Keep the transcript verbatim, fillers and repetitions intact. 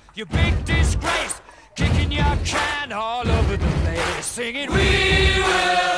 you big disgrace, kicking your can all over the place, singing, we will